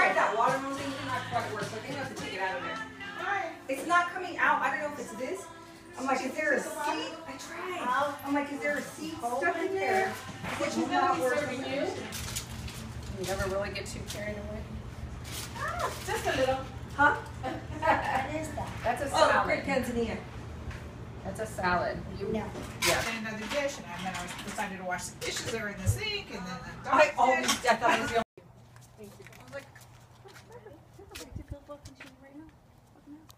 tried that watermelon thing, it didn't quite work, so I think I have to take it out of there. It's not coming out. I don't know if it's this. I'm like, is there a seed? I tried. I'm like, is there a seed stuck in there? Which is not working. You never really get too carried away. Just a little. Huh? What is that? That's a Oh, salad. great Tanzania. That's a salad. No. Yeah. And another dish, and then I decided to wash the dishes that are in the sink, and then the I dog always, dish. I thought it was the